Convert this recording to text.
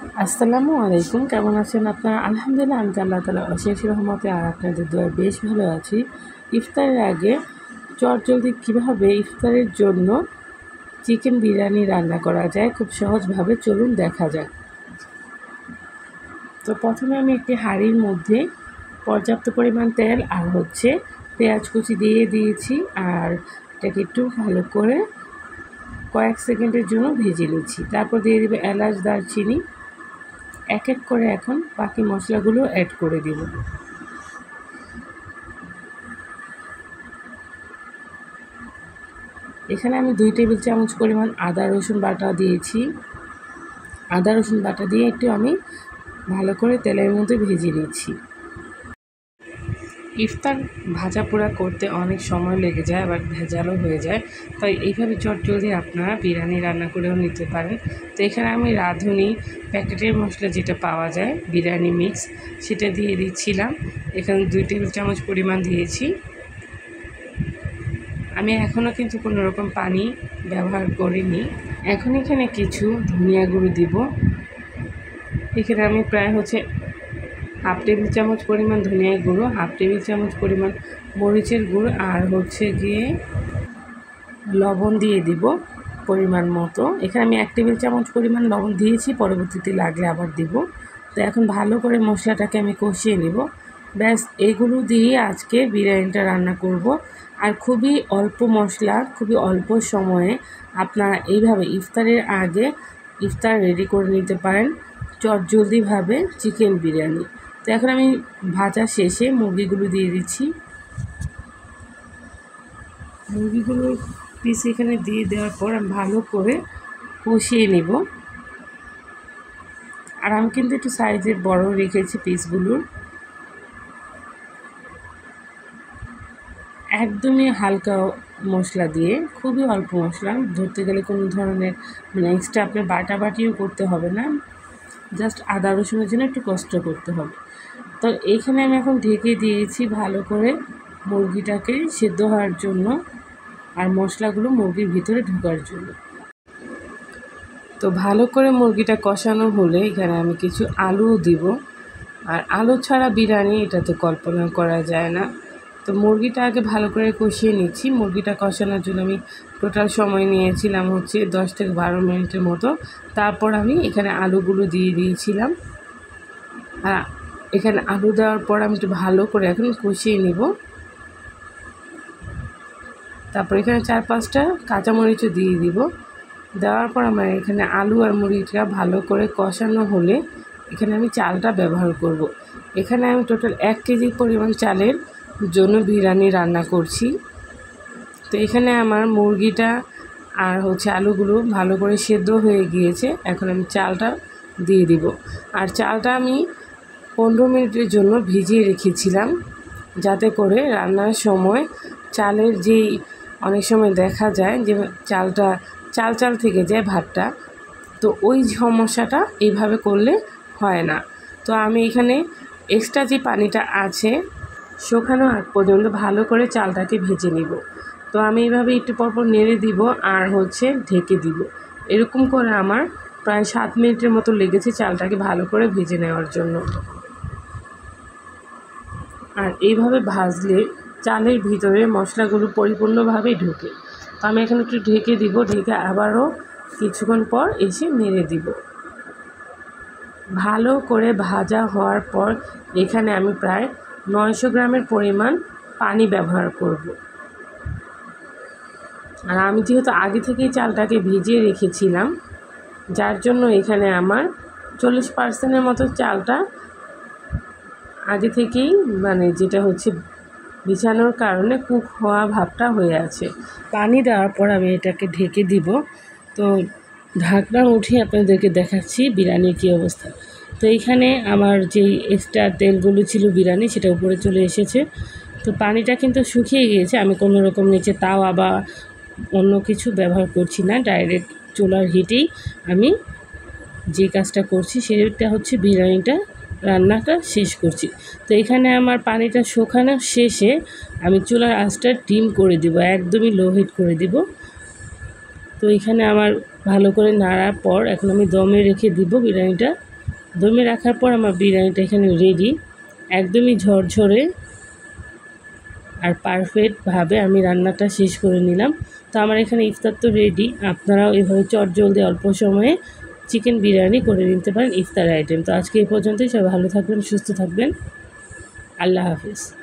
আসসালামু আলাইকুম, কেমন আছেন আপনারা? আলহামদুলিল্লাহ, আমি আল্লাহ তাআলার অশেষ রহমতে আর আপনাদের দোয়ায় বেশ ভালো আছি। ইফতারের আগে চটজলদি কীভাবে ইফতারের জন্য চিকেন বিরিয়ানি রান্না করা যায় খুব সহজভাবে, চলুন দেখা যাক। তো প্রথমে আমি একটি হাঁড়ির মধ্যে পর্যাপ্ত পরিমাণ তেল আর পেঁয়াজ কুচি দিয়ে দিয়েছি, আর এটাকে একটু ভালো করে কয়েক সেকেন্ডের জন্য ভেজে নিচ্ছি। তারপর দিয়ে দেবে এলাচ, দারচিনি। এক এক করে এখন বাকি মশলাগুলো অ্যাড করে দিব। এখানে আমি 2 টেবিল চামচ পরিমাণ আদা রসুন বাটা দিয়েছি। আদা রসুন বাটা দিয়ে একটু আমি ভালো করে তেলের মধ্যে ভেজে নিচ্ছি। ইফতার ভাজা পোড়া করতে অনেক সময় লেগে যায়, আবার ভেজালও হয়ে যায়, তাই এইভাবে চটজলদি আপনারা বিরিয়ানি রান্না করেও নিতে পারেন। তো এখানে আমি রাঁধুনি প্যাকেটের মশলা যেটা পাওয়া যায়, বিরিয়ানি মিক্স, সেটা দিয়ে দিচ্ছিলাম। এখানে 2 টেবিল চামচ পরিমাণ দিয়েছি। আমি এখনও কিন্তু কোনো রকম পানি ব্যবহার করিনি। এখন এখানে কিছু ধনিয়া গুঁড়ো দিব। এখানে আমি প্রায় হাফ টেবিল চামচ পরিমাণ ধনিয়া গুঁড়ো, হাফ টেবিল চামচ পরিমাণ মরিচের গুঁড়ো, আর গিয়ে লবণ দিয়ে দিব পরিমাণ মতো। এখানে আমি 1 টেবিল চামচ পরিমাণ লবণ দিয়েছি, পরবর্তীতে লাগলে আবার দিব। তো এখন ভালো করে মশলাটাকে আমি কষিয়ে নেব। ব্যাস, এগুলো দিয়ে আজকে বিরিয়ানিটা রান্না করব। আর খুবই অল্প মশলা, খুবই অল্প সময়ে আপনারা এইভাবে ইফতারের আগে ইফতার রেডি করে নিতে পারেন চটজলদিভাবে চিকেন বিরিয়ানি। তো এখন আমি ভাজা শেষে মুরগিগুলো দিয়ে দিচ্ছি। মুরগিগুলোর পিস এখানে দিয়ে দেওয়ার পর আমি ভালো করে কষিয়ে নেব। আর আমি কিন্তু একটু সাইজে বড় রেখেছি পিসগুলোর। একদমই হালকা মশলা দিয়ে, খুবই অল্প মশলা, ধরতে গেলে কোনো ধরনের এক্সট্রা আপনার বাটাবাটিও করতে হবে না, জাস্ট আদা রসুনের জন্য একটু কষ্ট করতে হবে। তো এইখানে আমি এখন ঢেকে দিয়েছি ভালো করে মুরগিটাকে সেদ্ধ হওয়ার জন্য, আর মশলাগুলো মুরগির ভিতরে ঢোকার জন্য। তো ভালো করে মুরগিটা কষানো হলে এখানে আমি কিছু আলুও দিব। আর আলু ছাড়া বিরিয়ানি এটা তো কল্পনা করা যায় না। তো মুরগিটা আগে ভালো করে কষিয়ে নিচ্ছি। মুরগিটা কষানোর জন্য আমি টোটাল সময় নিয়েছিলাম 10 থেকে 12 মিনিটের মতো। তারপর আমি এখানে আলুগুলো দিয়ে দিয়েছিলাম। আর এখানে আলু দেওয়ার পর আমি একটু ভালো করে এখন কষিয়ে নেব। তারপর এখানে 4-5টা কাঁচামরিচও দিয়ে দিব। দেওয়ার পর আমার এখানে আলু আর মুরগিটা ভালো করে কষানো হলে এখানে আমি চালটা ব্যবহার করব। এখানে আমি টোটাল 1 কেজি পরিমাণ চালের জন্য বিরিয়ানি রান্না করছি। তো এখানে আমার মুরগিটা আর আলুগুলো ভালো করে সেদ্ধ হয়ে গিয়েছে। এখন আমি চালটা দিয়ে দিব। আর চালটা আমি 15 মিনিটের জন্য ভিজিয়ে রেখেছিলাম, যাতে করে রান্নার সময় চালের যেই অনেক সময় দেখা যায় যে চালটা চাল চাল থেকে যায় ভাতটা, তো ওই সমস্যাটা এইভাবে করলে হয় না। তো আমি এখানে এক্সট্রা যে পানিটা আছে শুকানো আগ পর্যন্ত ভালো করে চালটাকে ভেজে নিব। তো আমি এইভাবে একটু পরপর নেড়ে দিব আর ঢেকে দিব। এরকম করে আমার প্রায় 7 মিনিটের মতো লেগেছে চালটাকে ভালো করে ভেজে নেওয়ার জন্য। আর এইভাবে ভাজলে চালের ভিতরে মশলাগুলো পরিপূর্ণভাবে ঢোকে। তো আমি এখানে একটু ঢেকে দিব, ঢেকে আবারও কিছুক্ষণ পর এসে নেড়ে দিব। ভালো করে ভাজা হওয়ার পর এখানে আমি প্রায় 900 গ্রামের পরিমাণ পানি ব্যবহার করব। আর আমি যেহেতু আগে থেকেই চালটাকে ভিজিয়ে রেখেছিলাম, যার জন্য এখানে আমার 40% মতো চালটা আগে থেকেই যেটা বিছানোর কারণে কুক হওয়া ভাবটা হয়ে আছে। পানি দেওয়ার পর আমি এটাকে ঢেকে দিব। তো ঢাকনা উঠিয়ে আপনাদেরকে দেখাচ্ছি বিরিয়ানির কী অবস্থা। তো এইখানে আমার যেই এক্সট্রা তেলগুলো ছিল বিরিয়ানি, সেটা উপরে চলে এসেছে। তো পানিটা কিন্তু শুকিয়ে গিয়েছে। আমি কোনো রকম নিচে তাওয়া বা অন্য কিছু ব্যবহার করছি না, ডাইরেক্ট চুলার হিটেই আমি যে কাজটা করছি সেটা বিরিয়ানিটা রান্নাটা শেষ করছি। তো এখানে আমার পানিটা শুকানো শেষে আমি চুলার আঁচটা ডিম করে দিব, একদমই লো হিট করে দিব। তো এখানে আমার ভালো করে নাড়ার পর এখন আমি দমে রেখে দিব বিরিয়ানিটা। দমে রাখার পর আমার বিরিয়ানিটা এখানে রেডি, একদমই ঝরঝরে আর পারফেক্টভাবে আমি রান্নাটা শেষ করে নিলাম। তো আমার এখানে ইফতার তো রেডি, আপনারাও এভাবে চটজলদি অল্প সময়ে চিকেন বিরিয়ানি করে নিতে পারেন ইফতার আইটেম। তো আজকে এই পর্যন্তই, সবাই ভালো থাকবেন, সুস্থ থাকবেন, আল্লাহ হাফিজ।